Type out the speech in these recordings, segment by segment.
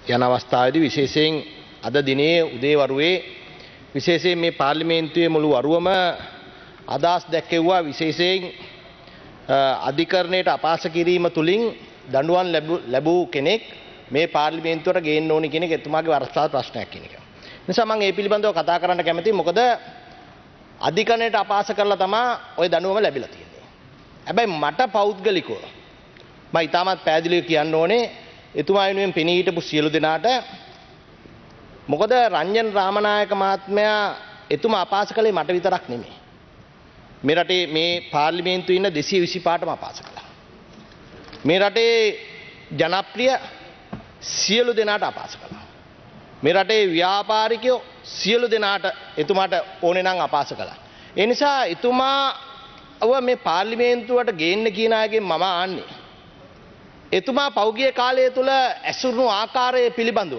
යන අවස්ථාවේදී විශේෂයෙන් අද දිනේ උදේවරුවේ විශේෂයෙන් මේ පාර්ලිමේන්තුවේ මුළු වරුවම අදහස් දැක්වෙව්වා විශේෂයෙන් අධිකරණයට අපහාස කිරීම තුලින් දඬුවම් ලැබූ කෙනෙක් මේ පාර්ලිමේන්තුවට ගේන්න ඕනි කියන එක එතුමාගේ වරස්ථාව ප්‍රශ්නයක් කියන එක. නිසා මම මේ පිළිබඳව කතා කරන්න කැමතියි. මොකද අධිකරණයට අපහාස කරලා තමයි ওই දඬුවම ලැබිලා තියෙන්නේ. හැබැයි මට පෞද්ගලිකව මම ඉතාමත් පැහැදිලිව කියන්න ඕනේ එතුමා වෙනුවෙන් පෙනී හිටපු සියලු දෙනාට. මොකද රංජන් රාමනායක මහත්මයා එතුමා අපහාස කළේ මට විතරක් නෙමෙයි. මේ රටේ මේ පාර්ලිමේන්තුවේ ඉන්න 225ටම අපහාස කළා. මේ රටේ ජනප්‍රිය සියලු දෙනාට අපහාස කළා. මේ රටේ ව්‍යාපාරිකයෝ සියලු දෙනාට එතුමාට ඕනේ නම් අපහාස කළා. ඒ නිසා එතුමාව මේ පාර්ලිමේන්තුවට ගේන්න කියන අයගෙන් මම ආන්නේ. එතුමා පෞගිය කාලය තුල ඇසුරුණු ආකාරය පිළිබඳව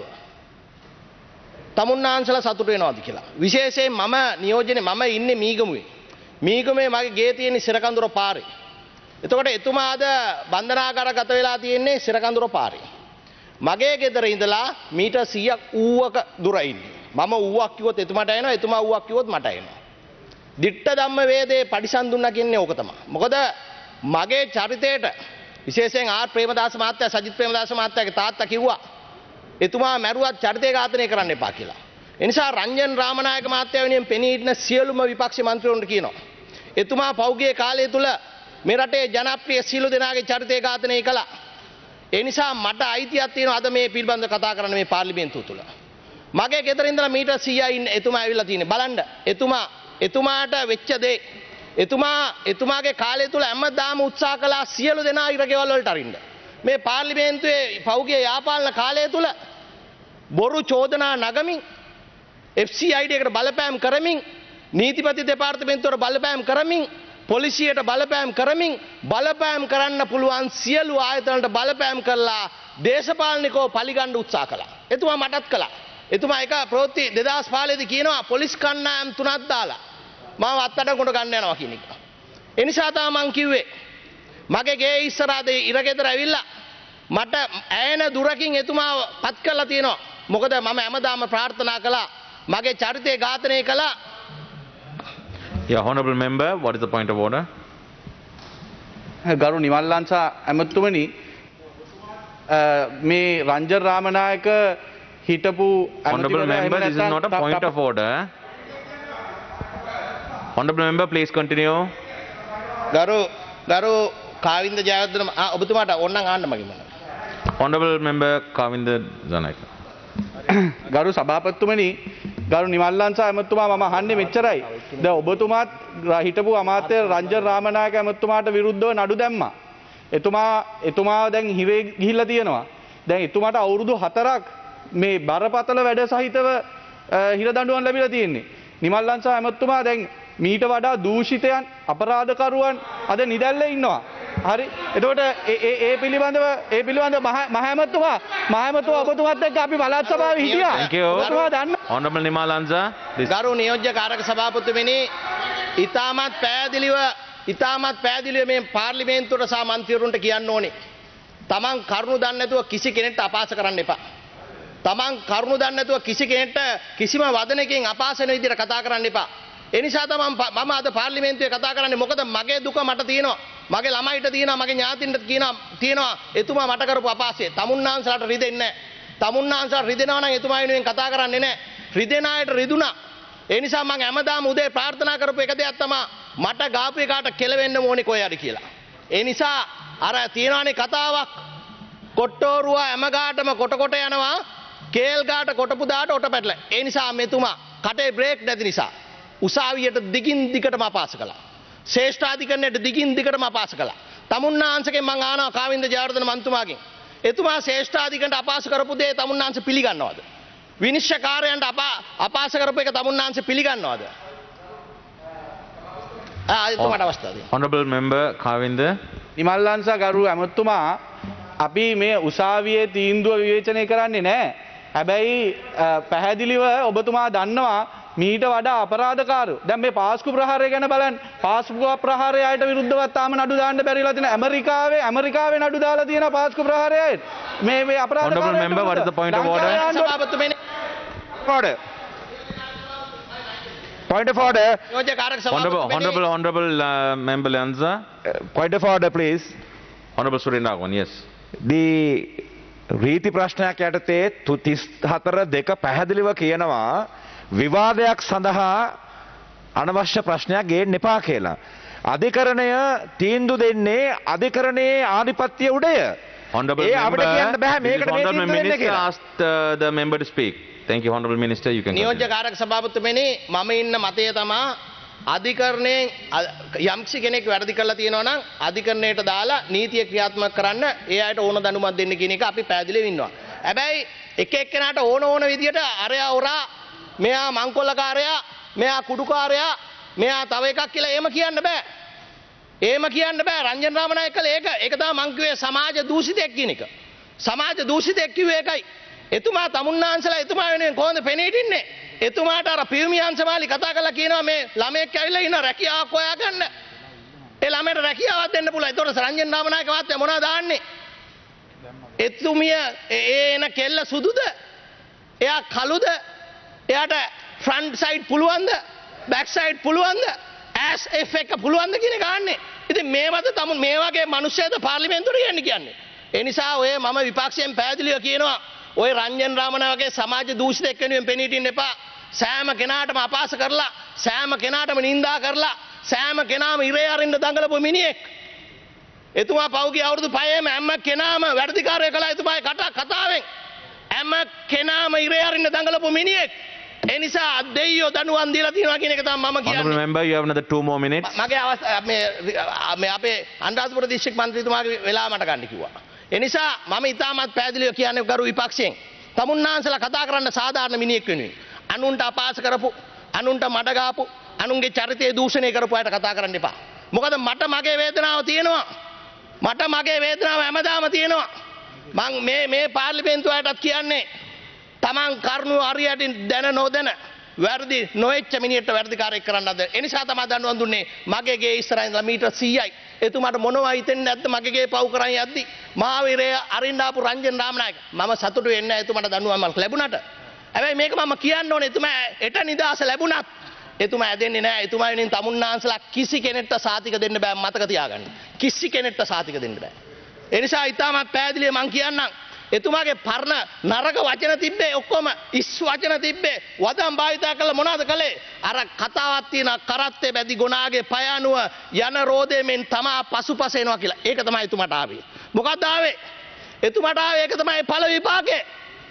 තමුන්නාන්සලා සතුට වෙනවාද කියලා. විශේෂයෙන් මම නියෝජනේ මම ඉන්නේ මීගමුවේ. මීගමුවේ මගේ ගේ තියෙන සිරකඳුර පාරේ. එතකොට එතුමා අද බන්ධනාගාරගත වෙලා තියෙන්නේ සිරකඳුර පාරේ. මගේ ගෙදර ඉඳලා මීටර් 100ක් ඌවක දුර ඉන්නේ. මම ඌවක් කිව්වොත් එතුමාට එනවා, එතුමා ඌවක් කිව්වොත් මට එනවා. දිට්ඨ ධම්ම වේදේ පරිසම් දුන්නා කියන්නේ ඕක තමයි. මොකද මගේ චරිතේට විශේෂයෙන් ආර් ප්‍රේමදාස මහත්තයා සජිත් ප්‍රේමදාස මහත්තයාගේ තාත්තා කිව්වා එතුමා මැරුවත් චරිතය ඝාතනය කරන්න එපා කියලා. ඒ නිසා රංජන් රාමනායක මහත්තයා වෙනුවෙන් පෙනී සිටින සියලුම විපක්ෂ මන්ත්‍රීවරුන්ට කියනවා. එතුමා පෞගිය කාලය තුල මේ රටේ ජනප්‍රිය සියලු දෙනාගේ චරිතය ඝාතනය කළා. ඒ නිසා මට අයිතියක් තියෙනවා අද මේ පිළිබඳව කතා කරන්න මේ පාර්ලිමේන්තුව තුල. මගේ ගෙදර ඉඳලා මීටර් 100යි ඉන්න එතුමා ඇවිල්ලා තියෙන්නේ. බලන්න එතුමාට වෙච්ච දේ එතුමාගේ කාලය තුල හැමදාම උත්සාහ කළා සියලු දෙනා ඉරගෙවල් වලට අරින්න. මේ පාර්ලිමේන්තුවේ පෞගිය යාපාලන කාලය තුල බොරු චෝදනා නගමින් FCID එකට බලපෑම් කරමින් නීතිපති දෙපාර්තමේන්තුවට බලපෑම් කරමින් පොලිසියට බලපෑම් කරමින් බලපෑම් කරන්න පුළුවන් සියලු ආයතනවලට බලපෑම් කරලා දේශපාලනිකව පරිගන්න උත්සාහ කළා. එතුමා මටත් කළා. එතුමා එක ප්‍රවෘත්ති 2005 දී කියනවා පොලිස් කණ්ඩායම් 3ක් දාලා මාව අත්අඩංගුවට ගන්න යනවා කියන එක. ඒ නිසා තමයි මං කිව්වේ මගේ ගේ ඉස්සරහද ඉරගෙදර ඇවිල්ලා මට ඈන දුරකින් එතුමා පත් කරලා තියෙනවා. මොකද මම හැමදාම ප්‍රාර්ථනා කළා මගේ චරිතය ඝාතනය කළා. Yeah, honorable member, what is the point of order? ගරු නිමල්ලන්සා ඇමතුමනි මේ රංජන් රාමනායක හිටපු Honorable member, this is not a point of order. Honorable member, please continue. ගරු කාවින්ද ජයවර්ධන ඔබතුමාට ඕනනම් ආන්න මගේ මොන. Honorable member Kavinda Janaka. ගරු සභාපතිතුමනි ගරු නිමල්ලන්සා ඇමතුමා මම අහන්නේ මෙච්චරයි. දැන් ඔබතුමාත් හිටපු අමාත්‍ය රංජන් රාමනායක ඇමතුමාට විරුද්ධව නඩු දැම්මා. එතුමා දැන් හිරේ ගිහිල්ලා තියෙනවා. දැන් එතුමාට අවුරුදු 4ක් මේ බරපතල වැඩ සහිතව හිර දඬුවම් ලැබිලා තියෙන්නේ. නිමල්ලන්සා ඇමතුමා දැන් මීට වඩා දූෂිතයන් අපරාධකරුවන් අද නිදැල්ලේ ඉන්නවා. හරි. එතකොට ඒ පිළිබඳව මහ ඇමතුමා ඔබතුමාත් එක්ක අපි පළාත් සභාවේ හිටියා. Thank you. ඔබතුමා දන්න Honorable Nimalanza. ගරු නියෝජ්‍ය කාරක සභාපතිතුමනි ඉතාමත් පැහැදිලිව මේ පාර්ලිමේන්තුවට සහ මන්ත්‍රීවරුන්ට කියන්න ඕනේ. තමන් කරුණු දන්නේ නැතුව කිසි කෙනෙක්ට අපහාස කරන්න එපා. තමන් කරුණු දන්නේ නැතුව කිසි කෙනෙක්ට කිසිම වදනකින් අපහාස වෙන විදිහට කතා කරන්න එපා. ඒ නිසා තමයි මම අද පාර්ලිමේන්තුවේ කතා කරන්නේ. මොකද මගේ දුක මට තියෙනවා. මගේ ළමයිට තියෙනවා. මගේ ඥාතින්ට තියෙනවා. එතුමා මට කරපු අපහාසය. තමුන්නාන්සලාට රිදෙන්නේ නැහැ. තමුන්නාන්සලා රිදෙනවා නම් එතුමා වෙනුවෙන් කතා කරන්නේ නැහැ. රිදෙන අයට රිදුනා. ඒ නිසා මම හැමදාම උදේ ප්‍රාර්ථනා කරපු එක දෙයක් තමයි මට ගාපු එකාට කෙලවෙන්න ඕනේ කොහේ හරි කියලා. ඒ නිසා අර තියනවානේ කතාවක් කොට්ටෝරුව හැම ගාටම කොට යනවා කේල් ගාට කොටපු දාට ඔට පැටල. ඒ නිසා මෙතුමා කටේ බ්‍රේක් නැති නිසා උසාවියට දිගින් දිගටම අපහාස කළා. ශ්‍රේෂ්ඨාධිකරණයට දිගින් දිගටම අපහාස කළා. තමුන්නාංශකෙන් මං අහනවා කාවින්ද ජයවර්ධන මන්තුමාගෙන් එතුමා ශ්‍රේෂ්ඨාධිකරණයට අපහාස කරපු දේ තමුන්නාංශ පිළිගන්නවද? විනිශ්චයකාරයන්ට අපහාස කරපු එක තමුන්නාංශ පිළිගන්නවද? එතුමාට අවස්ථාව දෙන්න. Honorable member Kavinda. නිමල්ලන්සා ගරු ඇමතුමා අපි මේ උසාවියේ තීන්දුව විවේචනය කරන්නේ නැහැ. හැබැයි පැහැදිලිව ඔබතුමා දන්නවා මීට වඩා අපරාධකාරයෝ දැන් මේ පාස්කු ප්‍රහාරය ගැන බලන්න. පාස්කු ප්‍රහාරය අයට විරුද්ධව තාම නඩු දාන්න බැරිලා තියෙන ඇමරිකාවේ නඩු දාලා තියෙන පාස්කු ප්‍රහාරයයි මේ අපරාධකාරයෝ. Honorable member, what is the point of order? සභාපතිතුමනි Order. Point of order. නියෝජ්‍ය කාරක සභාපතිතුමනි Honorable member Lanza. Point of order, please. Honorable Surendran, yes. රීති ප්‍රශ්නයක් යටතේ 34(2) පැහැදිලිව කියනවා විවාදයක් සඳහා අනවශ්‍ය ප්‍රශ්නයක් ගේන්න එපා කියලා. අධිකරණය තීන්දුව දෙන්නේ අධිකරණයේ ආධිපත්‍ය උඩය. Honorable ඒ අපිට කියන්න බෑ මේකට මේ Honorable තීන්දුව දෙන්න Minister කියලා. asked the member to speak. Thank you, Honorable Minister. You can නියෝජ්‍ය continue. කාරක සභාපතිතුමනි මම ඉන්න මතය තමා අධිකරණයෙන් යම්කිසි කෙනෙක් වැරදි කරලා තියෙනවා නම් අධිකරණයට දාලා නීතිය ක්‍රියාත්මක කරන්න ඒ අයට ඕන දැනුමක් දෙන්න කියන එක අපි පැහැදිලිව ඉන්නවා. හැබැයි එක එක්කෙනාට ඕන විදියට අරයා උරා මෙයා මංකොල්ලකාරයා මෙයා කුඩුකාරයා මෙයා තව එකක් කියලා එහෙම කියන්න බෑ. එහෙම කියන්න බෑ. රංජන් රාමනායක කළේ ඒක තමයි මං කිව්වේ සමාජ දූෂිතයක් කියන එක. සමාජ දූෂිතයක් කිව්වේ ඒකයි. එතුමා තමුන්නාන්සලා එතුමා වෙනුවෙන් කොහොමද පෙනී හිටින්නේ? එතුමාට අර පියුමියන් සමාලි කතා කරලා කියනවා මේ ළමයෙක් ඇවිල්ලා ඉන්න රැකියාවක් හොයාගන්න. ඒ ළමයට රැකියාවක් දෙන්න පුළුවන්. ඒතකොට රංජන් රාමනායක මහත්තයා මොනවද දාන්නේ? එතුමිය එන කෙල්ල සුදුද? එයා කළුද? එයාට ෆ්‍රන්ට් සයිඩ් පුළුවන්ද? බැක් සයිඩ් පුළුවන්ද? ඇස් එෆ් එක පුළුවන්ද කියන එක ගන්නෙ. ඉතින් මේවද තමුන් මේ වගේ මිනිස්සුද පාර්ලිමේන්තුවට යන්නේ කියන්නේ. ඒ නිසා ඔය මම විපක්ෂයෙන් පැහැදිලිව කියනවා ඔය රංජන් රාමනායකගේ සමාජ දූෂිතෙක් වෙනුවෙන් පෙනී හිටින්න එපා. සෑම කෙනාටම අපහාස කරලා සෑම කෙනාටම නිඳා කරලා සෑම කෙනාම ඉරේ අරින්න දඟලපු මිනිහෙක්. එතුමා පෞගිය අවුරුදු 5ෙම හැම කෙනාම වැඩිකාරය කළා එතුමාගේ කතාවෙන්. හැම කෙනාම ඉරේ අරින්න දඟලපු මිනිහෙක්. ඒ නිසා දෙයියෝ දනුවන් දීලා තියෙනවා කියන එක තමයි මම Honorable කියන්නේ. member, you have another 2 more minutes. මගේ මේ අපේ අනුරාධපුර දිස්ත්‍රික් මන්ත්‍රීතුමාගේ වෙලාව මට ගන්න කිව්වා. ඒ නිසා මම ඉතාමත් පැහැදිලිව කියන්නේ ගරු විපක්ෂයෙන් තමුන්නාන්සලා කතා කරන්න සාධාරණ මිනිහෙක් වෙනුවෙන් අනුන්ට අපහාස කරපු අනුන්ට මඩ ගාපු අනුන්ගේ චරිතය දූෂණය කරපු අයට කතා කරන්න එපා. මොකද මට මගේ වේදනාව තියෙනවා. මට මගේ වේදනාව හැමදාම තියෙනවා. මං මේ පාර්ලිමේන්තුවටත් කියන්නේ තමන් කරුණු හරියට දැන නොදැන වැරදි නොවෙච්ච මිනිහට වැරදිකාරයෙක් කරන්නද. ඒ නිසා තමයි දඬුවම් දුන්නේ. මගේ ගේ ඉස්සරහින් ඉඳලා මීටර් 100යි. එතුමාට මොනවා හිතෙන්නේ නැද්ද මගේ ගේ පව් කරන් යද්දි මහාවීරය අරින්න ආපු රංජන් රාමනායක මම සතුටු වෙන්නේ නැහැ එතුමාට දඬුවම් ලැබුණාට. හැබැයි මේක මම කියන්න ඕනේ එතුමා එට නිදාස ලැබුණත් එතුමා ඇදෙන්නේ නැහැ. එතුමා වෙනින් තමුන්නාන්සලා කිසි කෙනෙක්ට සාතික දෙන්න බෑ මතක තියාගන්න. කිසි කෙනෙක්ට සාතික දෙන්න බෑ. ඒ නිසා ඉතාමත් පැහැදිලිව මං කියන්නම් එතුමාගේ පරණ නරක වචන තිබ්බේ ඔක්කොම ඉස් වචන තිබ්බේ වදම් භාවිතා කළ මොනවද කළේ? අර කතාවක් තියෙන කරත්තේ බැදි ගොනාගේ පය අනුව යන රෝදයෙන් තමා පසුපස එනවා කියලා. ඒක තමයි එතුමාට ආවේ. මොකක්ද ආවේ? එතුමාට ආවේ ඒක තමයි ඵල විපාකේ.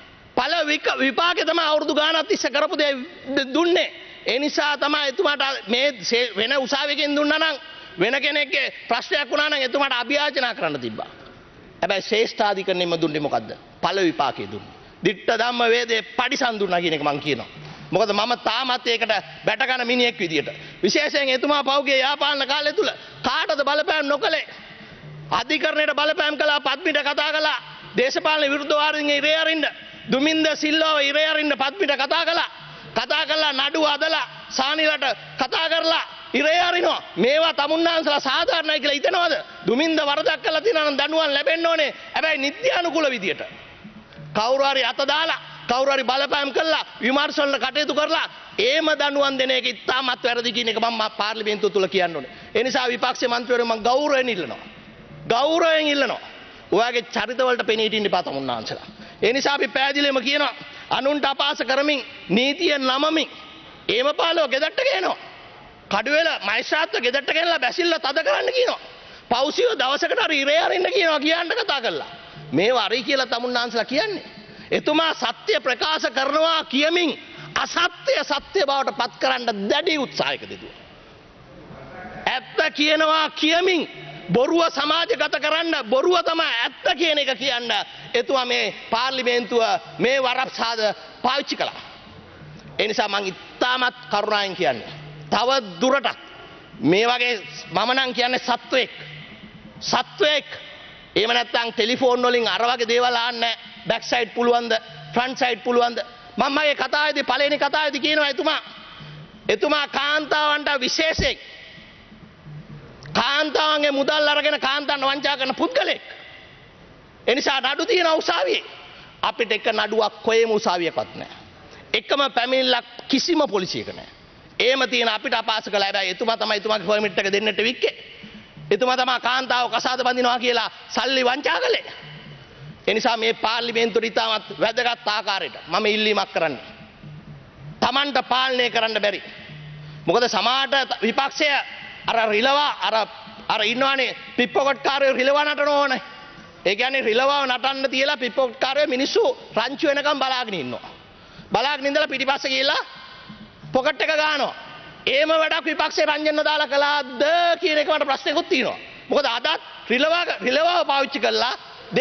ඵල විපාකේ තමයි අවුරුදු ගානක් තිස්සේ කරපු දේ දුන්නේ. ඒ නිසා තමයි එතුමාට මේ වෙන උසාවියකින් දුන්නා නම් වෙන කෙනෙක්ගේ ප්‍රශ්නයක් වුණා නම් එතුමාට අභියාචනා කරන්න තිබ්බා. හැබැයි ශ්‍රේෂ්ඨාධිකරණයෙම දුන්නේ මොකද්ද? ඵල විපාකේ දුන්නේ. දිට්ඨ ධම්ම වේදේ පරිසම් දුන්නා කියන එක මම කියනවා. මොකද මම තාමත් ඒකට බැට ගන්න මිනිහෙක් විදියට. විශේෂයෙන් එතුමා පෞගේ යාපාලන කාලය තුල කාටද බලපෑම් නොකළේ? අධිකරණයට බලපෑම් කළා, පද්මිට කතා කළා, දේශපාලන විරුද්ධවාදීන් ඉරේ අරින්න, දුමින්ද සිල්වාව ඉරේ අරින්න පද්මිට කතා කළා. කතා කරලා නඩුව අදලා සානිලට කතා කරලා ඉරේ අරිනවා. මේවා තමුන්නාන්සලා සාධාරණයි කියලා හිතනවද? දුමින්ද වරදක් කළා තියෙනවා නම් දඬුවම් ලැබෙන්න ඕනේ. හැබැයි නිත්‍යානුකූල විදියට. කවුරු හරි අත දාලා කවුරු හරි බලපෑම් කළා විමර්ශන වල කටයුතු කරලා ඒම දඬුවම් දෙන එක ඉතාමත් වැරදි කියන එක මම පාර්ලිමේන්තුව තුල කියන්න ඕනේ. ඒ නිසා විපක්ෂ මන්ත්‍රීවරු මම ගෞරවයෙන් ඉල්ලනවා. ගෞරවයෙන් ඉල්ලනවා. ඔයාගේ චරිත වලට පෙනී හිටින්න එපා තමුන්නාන්සලා. ඒ නිසා අපි පැහැදිලිවම කියනවා අනුන්ට අපහාස කරමින් නීතිය නමමින් ඒම පාලව ගෙදරට ගේනවා. කඩුවෙල මයිස්ත්‍රාත්ව ගෙදරට ගෙනලා බැසිල්ල තද කරන්න කියනවා. පෞසියෝ දවසකට හරි ඉරේ අරින්න කියනවා කියන්න කතා කරලා. මේවා අරි කියලා තමුන්නාන්සලා කියන්නේ. එතුමා සත්‍ය ප්‍රකාශ කරනවා කියමින් අසත්‍ය සත්‍ය බවට පත් කරන්න දැඩි උත්සාහයක දෙදුවා. ඇත්ත කියනවා කියමින් බොරුව සමාජගත කරන්න බොරුව තමයි ඇත්ත කියන එක කියන්න එතුමා මේ පාර්ලිමේන්තුව මේ වරප්සාද පාවිච්චි කළා. ඒ නිසා මං ඉතාමත් කරුණාවෙන් කියන්නේ තව දුරටත් මේ වගේ මම නම් කියන්නේ සත්වයක් එහෙම නැත්නම් ටෙලිෆෝන් වලින් අර වගේ දේවල් ආන්නේ බැක් සයිඩ් පුළුවන්ද ෆ්‍රන්ට් සයිඩ් පුළුවන්ද මම මගේ කතාවේදී පළවෙනි කතාවේදී කියනවා එතුමා එතුමා කාන්තාවන්ට විශේෂයෙන් කාන්තාවන්ගේ මුදල් අරගෙන කාන්තාවන් වංචා කරන පුද්ගලෙක්. ඒ නිසා නඩු තියෙන උසාවියේ අපිට එක නඩුවක් කොහෙම උසාවියකවත් නැහැ. එකම පැමිණිල්ලක් කිසිම පොලිසියක නැහැ. එහෙම තියෙන අපිට අපහාස කළා. හැබැයි එතුමා තමයි එතුමාගේ පර්මිට් එක දෙන්නට වික්කේ. එතුමා තමයි කාන්තාව කසාද බඳිනවා කියලා සල්ලි වංචා කළේ. ඒ නිසා මේ පාර්ලිමේන්තුවේ ඉතාමත් වැදගත් ආකාරයට මම ඉල්ලීමක් කරන්නේ. Tamanට පාලනය කරන්න බැරි. මොකද සමාජයට විපක්ෂය අර රිලවා අර ඉන්නවනේ පිප්පොකට්කාරයෝ රිලවා නටන ඕනේ. ඒ කියන්නේ රිලවාව නටන්න තියලා පිප්පොකට්කාරයෝ මිනිස්සු රංචු වෙනකම් බලාගෙන ඉන්නවා. බලාගෙන ඉඳලා පිටිපස්සේ ගිහිල්ලා පොකට් එක ගන්නවා. ඒම වැඩක් විපක්ෂේ රංජන්ව දාලා කළාද කියන එක මට ප්‍රශ්නයක්ත් තියෙනවා. මොකද අදත් රිලවාව පාවිච්චි කළා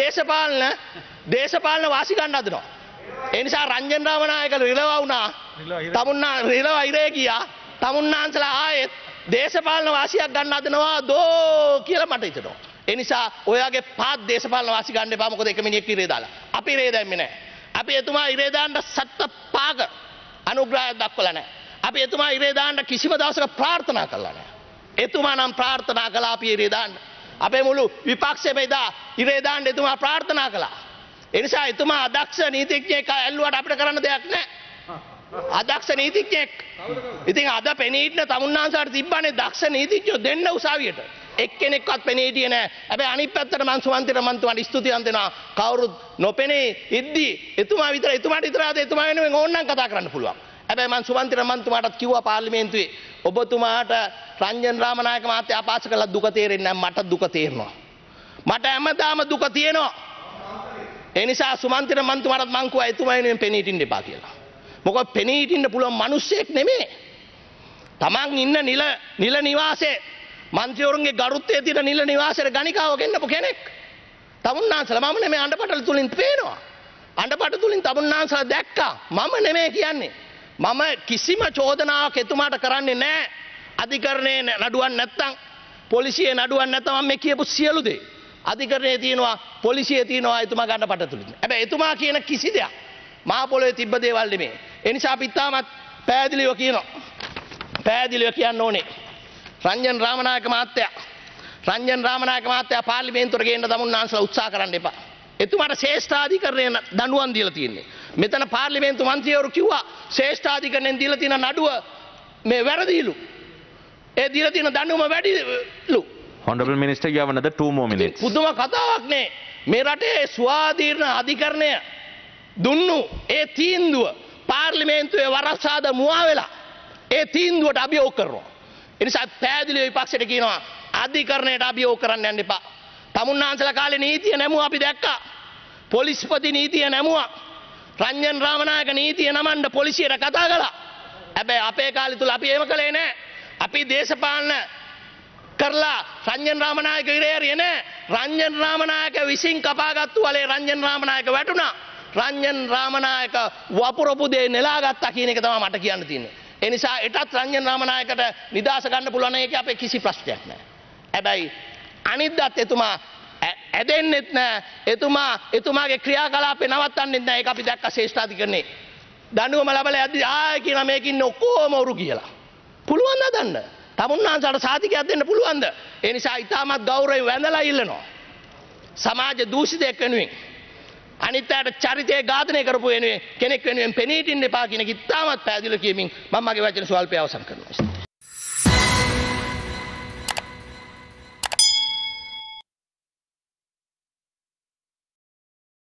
දේශපාලන වාසි ගන්න හදනවා. ඒ නිසා රංජන් රාමනායක රිලවා වුණා. රිලවා ඉරේ ගියා. තමුන්නාන්සලා ආයෙත් දේශපාලන වාසියක් ගන්න හදනවා දෝ කියලා මට හිතෙනවා. ඒ නිසා ඔයාගේ පාත් දේශපාලන වාසි ගන්න එපා. මොකද එක මිනිහෙක් ඉරේ දාලා. අපි ඉරේ දැම්මේ නැහැ. අපි එතුමා ඉරේ දාන්න සත්ත පාග අනුග්‍රහයක් දක්වලා නැහැ. අපි එතුමා ඉරේ දාන්න කිසිම දවසක ප්‍රාර්ථනා කළා නැහැ. එතුමා නම් ප්‍රාර්ථනා කළා අපි ඉරේ දාන්න. අපේ මුළු විපක්ෂෙම එදා ඉරේ දාන්න එතුමා ප්‍රාර්ථනා කළා. ඒ නිසා එතුමා අදක්ෂ නීතිඥයෙක් ඇල්ලුවට අපිට කරන්න දෙයක් නැහැ. අදක්ෂ නීතිඥයෙක්. ඉතින් අද පෙනී ඉන්න තමුන්නාන්සලාට තිබ්බනේ දක්ෂ නීතිඥයෝ දෙන්න උසාවියට. එක්කෙනෙක්වත් පෙනී හිටියේ නැහැ. හැබැයි අනිත් පැත්තට මං සුමන්තිර මන්තුමාට ස්තුතිවන්ත වෙනවා. කවුරුත් නොපෙනී ඉද්දි එතුමාට විතරද එතුමා වෙනුවෙන් ඕනනම් කතා කරන්න පුළුවන්. හැබැයි මං සුමන්තිර මන්තුමාටත් කිව්වා පාර්ලිමේන්තුවේ ඔබතුමාට රංජන් රාමනායක මහත්තයා අපහාස කළා දුක තේරෙන්නේ නැහැ. මට දුක තේරෙනවා. මට හැමදාම දුක තියෙනවා. ඒ නිසා සුමන්තිර මන්තුමාටත් මං කිව්වා එතුමා වෙනුවෙන් පෙනී හිටින්න එපා කියලා. මොකද පෙනී හිටින්න පුළුවන් මිනිස්සෙක් නෙමෙයි. Taman ඉන්න නිල නිවාසේ මන්ත්‍රීවරුන්ගේ ගරුත්වයේ තියෙන නිල නිවාසයේ ගණිකාව ගෙන්නපු කෙනෙක්. තමුන්නාන්සලා මම නෙමෙයි අඬපටල තුලින් පේනවා. අඬපට තුලින් තමුන්නාන්සලා දැක්කා. මම නෙමෙයි කියන්නේ. මම කිසිම චෝදනාවක් එතුමාට කරන්නේ නැහැ. අධිකරණයේ නඩුවක් නැත්තම් පොලිසියේ නඩුවක් නැත්තම් මම මේ කියපු සියලු දේ අධිකරණයේ තියෙනවා පොලිසියේ තියෙනවා එතුමා ගන්නපට තුලින්. හැබැයි එතුමා කියන කිසි දෙයක් මහ පොළොවේ තිබ්බ දේවල් නෙමෙයි. ඒ නිසා අපි තාමත් පැහැදිලිව කියනවා. පැහැදිලිව කියන්න ඕනේ. රංජන් රාමනායක මහත්තයා පාර්ලිමේන්තුවට ගේන්න තමුන්නාන්සලා උත්සාහ කරන්න එපා. එතුමාට ශ්‍රේෂ්ඨාධිකරණය දඬුවම් දීලා තියෙන්නේ. මෙතන පාර්ලිමේන්තු මන්ත්‍රීවරු කිව්වා ශ්‍රේෂ්ඨාධිකරණයෙන් දීලා තියෙන නඩුව මේ වැරදිලු. ඒ දීලා තියෙන දඬුවම වැඩිලු. Honorable Minister, you have another 2 more minutes. පුදුම කතාවක් නේ. මේ රටේ ස්වාධීන අධිකරණය දුන්නු ඒ තීන්දුව පාර්ලිමේන්තුවේ වරසාද මුවා වෙලා ඒ තීන්දුවට අභියෝග කරනවා. ඒ නිසා පැහැදිලිව විපක්ෂයට කියනවා අධිකරණයට අභියෝග කරන්න යන්න එපා. තමුන්නාන්සලා කාලේ නීතිය නැමුවා අපි දැක්කා. පොලිස්පති නීතිය නැමුවා. රංජන් රාමනායක නීතිය නමන්න පොලිසියට කතා කළා. හැබැයි අපේ කාලේ තුල අපි එහෙම කළේ නැහැ. අපි දේශපාලන කරලා රංජන් රාමනායක ඉරේරිය නැහැ. රංජන් රාමනායක විසින් කපාගත්තු වලේ රංජන් රාමනායක වැටුණා. රංජන් රාමනායක වපුරපු දේ නෙලාගත්තා කියන එක තමයි මට කියන්න තියෙන්නේ. ඒ නිසා එටත් රංජන් රාමනායකට නිදාස ගන්න පුළුවන් එක අපේ කිසි ප්‍රශ්නයක් නැහැ. හැබැයි අනිද්දාත් එතුමා ඇදෙන්නෙත් නැහැ. එතුමාගේ ක්‍රියාකලාපේ නවත්තන්නෙත් නැහැ. ඒක අපි දැක්ක ශ්‍රේෂ්ඨාධිකරණේ. දඬුවම ලැබලා යද්දි ආයෙ කියන මේක ඉන්නේ ඔක්කොම උරු කියලා. පුළුවන් නදන්න. තමුන්නාන්සලාට සාතිකයක් දෙන්න පුළුවන්ද? ඒ නිසා ඊටමත් ගෞරවයෙන් වැඳලා ඉල්ලනවා. සමාජ දූෂිතයෙක් වෙනුවෙන් අනිත්‍යයට චරිතය ඝාතනය කරපු වෙනුවෙන් කෙනෙක් වෙනුවෙන් පෙනී හිටින්න එපා කියන එක ඉතාමත් පැහැදිලිව කියමින් මම මගේ වචන ස්වල්පය අවසන් කරනවා.